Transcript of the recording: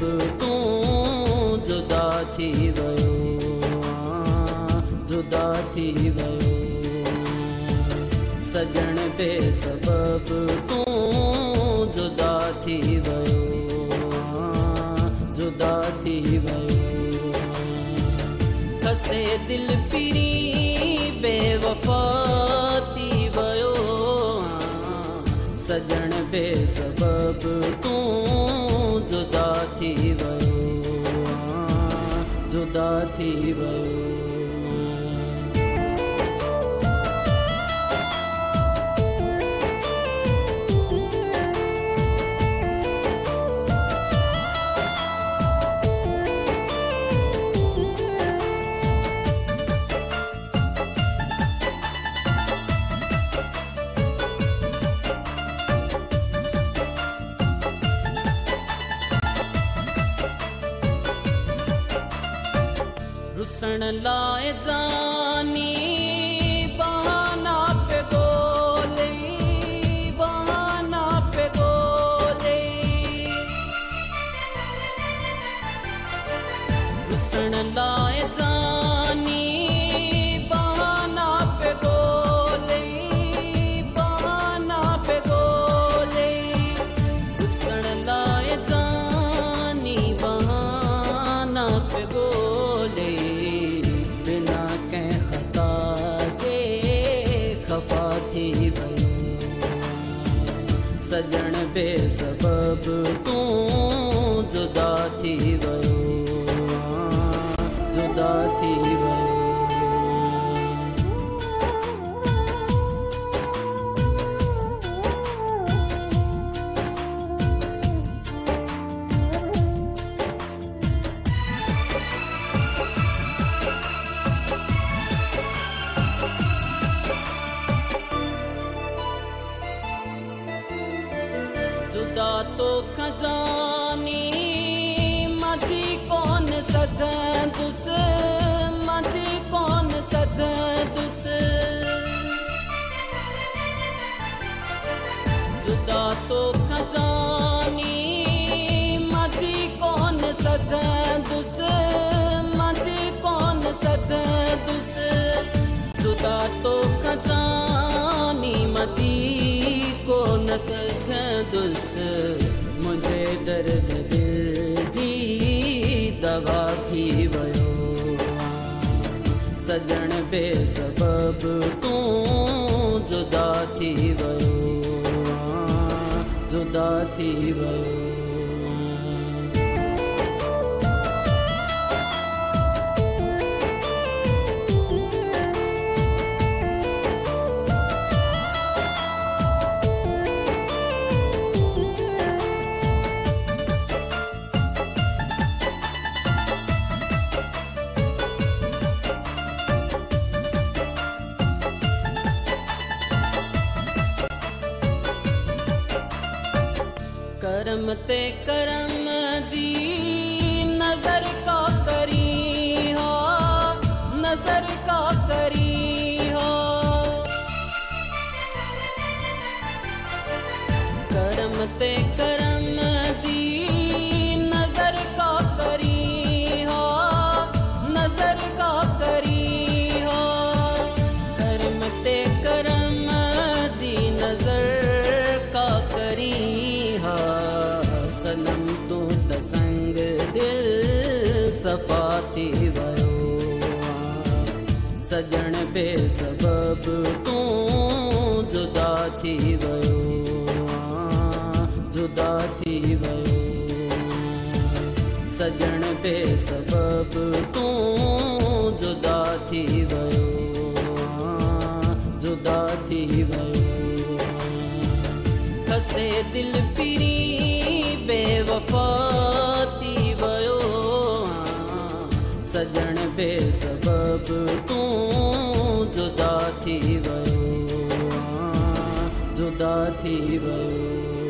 तूं जुदा थी वियो, जुदा थी वियो। सजण बेसबब तूं जुदा थी वियो, जुदा थी वियो। खसे दिल पिरी बेवफा थी वियो, सजण बेसबब तूं जुदा थी वियो, जुदा थी वियो। रुसण लाए जानी बहाना पे गोले, बहाना पे गोले। रुसण लाए जानी बहाना पे गोले, बहाना पे गोले। रुसण लाए जानी बहाना पे गोले। बिना कंहिं ख़ता जे ख़फ़ा थी वियो, सजण बेसबब तूं जुदा थी वियो, जुदा थी वियो। जुदा तो खजानी मजी कौन सघंदुस, मजी कौन सघंदुस। जुदा तो खजानी मजी कौन सघंदुस, मजी कौन सघंदुस। जुदा तो खजानी मजी कोन सघंदुस। मुझे दर्द दिल जी दवा थी वियो, सजण बेसबब तूं जुदा थी वियो, जुदा थी वियो। करम ते करम जी नजर का करी हो, नजर का करी हो। करम ते करम जी नजर का करी हो, नजर का करी हो। करम ते करम जी नजर का करी। सनम तू त संग दिल सफ़ा थी वियो, सजण बेसबब तूं जुदा थी वियो, जुदा थी वियो। सजण बेसबब तूं जुदा थी वियो, जुदा थी वियो। खसे दिल पिरी बेवफा थी वियो, सजण बेसबब तूं जुदा थी वियो, जुदा थी वियो।